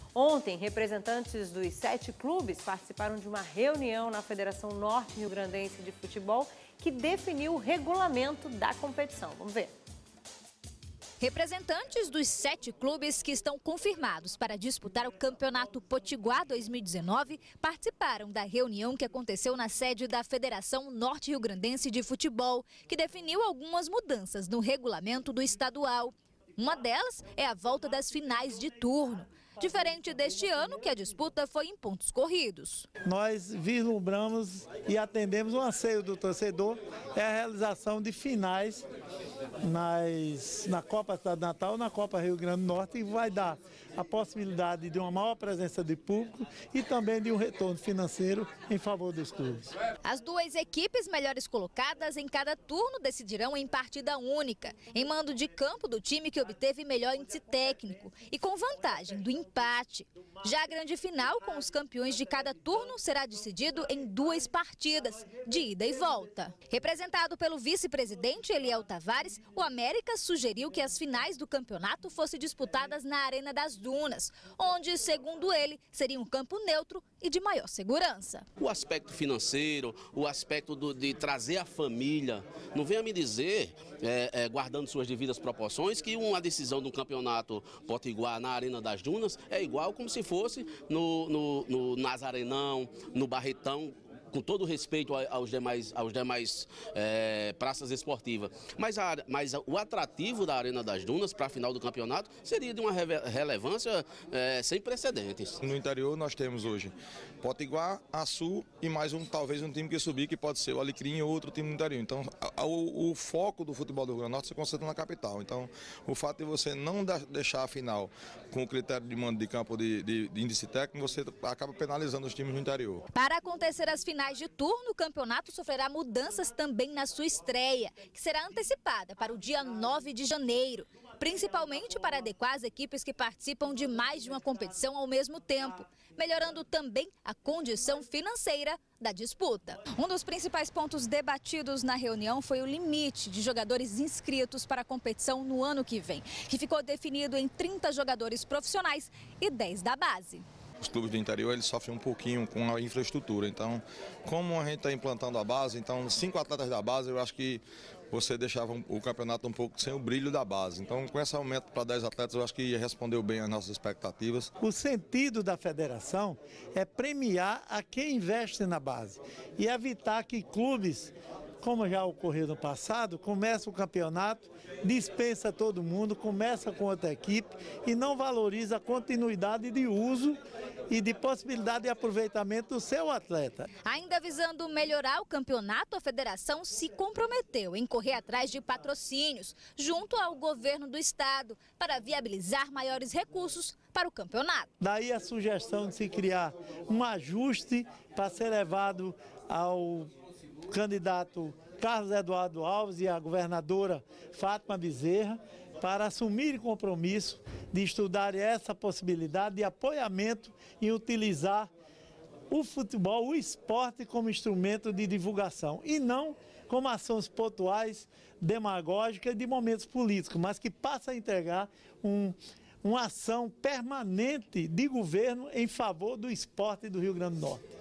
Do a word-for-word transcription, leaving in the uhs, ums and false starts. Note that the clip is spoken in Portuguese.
Ontem, representantes dos sete clubes participaram de uma reunião na Federação Norte Rio-Grandense de Futebol que definiu o regulamento da competição. Vamos ver. Representantes dos sete clubes que estão confirmados para disputar o Campeonato Potiguar dois mil e dezenove participaram da reunião que aconteceu na sede da Federação Norte Rio-Grandense de Futebol, que definiu algumas mudanças no regulamento do estadual. Uma delas é a volta das finais de turno. Diferente deste ano, que a disputa foi em pontos corridos. Nós vislumbramos e atendemos o anseio do torcedor, é a realização de finais nas, na Copa Estado Natal, na Copa Rio Grande do Norte, e vai dar a possibilidade de uma maior presença de público e também de um retorno financeiro em favor dos clubes. As duas equipes melhores colocadas em cada turno decidirão em partida única, em mando de campo do time que obteve melhor índice técnico e com vantagem do empate. Já a grande final, com os campeões de cada turno, será decidido em duas partidas, de ida e volta. Representado pelo vice-presidente Eliel Tavares, o América sugeriu que as finais do campeonato fossem disputadas na Arena das Dunas, onde, segundo ele, seria um campo neutro e de maior segurança. O aspecto financeiro, o aspecto do, de trazer a família, não venha me dizer, é, é, guardando suas devidas proporções, que uma decisão do campeonato potiguar na Arena das Dunas é igual como se fosse no, no, no Nazarenão, no Barretão, com todo respeito aos demais, aos demais é, praças esportivas. Mas, a, mas o atrativo da Arena das Dunas para a final do campeonato seria de uma relevância é, sem precedentes. No interior nós temos hoje Potiguar, Açu e mais um, talvez um time que subir, que pode ser o Alecrim ou outro time do interior. Então a, a, o, o foco do futebol do Rio Grande do Norte se concentra na capital. Então o fato de você não da, deixar a final com o critério de mando de campo de, de, de índice técnico, você acaba penalizando os times do interior. Para acontecer as finais de turno, o campeonato sofrerá mudanças também na sua estreia, que será antecipada para o dia nove de janeiro, principalmente para adequar as equipes que participam de mais de uma competição ao mesmo tempo, melhorando também a condição financeira da disputa. Um dos principais pontos debatidos na reunião foi o limite de jogadores inscritos para a competição no ano que vem, que ficou definido em trinta jogadores profissionais e dez da base. Os clubes do interior eles sofrem um pouquinho com a infraestrutura, então como a gente está implantando a base, então cinco atletas da base, eu acho que você deixava o campeonato um pouco sem o brilho da base. Então com esse aumento para dez atletas eu acho que respondeu bem às nossas expectativas. O sentido da federação é premiar a quem investe na base e evitar que clubes, como já ocorreu no passado, começa o campeonato, dispensa todo mundo, começa com outra equipe e não valoriza a continuidade de uso e de possibilidade de aproveitamento do seu atleta. Ainda visando melhorar o campeonato, a federação se comprometeu em correr atrás de patrocínios junto ao governo do estado para viabilizar maiores recursos para o campeonato. Daí a sugestão de se criar um ajuste para ser levado ao candidato Carlos Eduardo Alves e a governadora Fátima Bezerra para assumir compromisso de estudar essa possibilidade de apoiamento e utilizar o futebol, o esporte como instrumento de divulgação e não como ações pontuais, demagógicas de momentos políticos, mas que passa a entregar um, uma ação permanente de governo em favor do esporte do Rio Grande do Norte.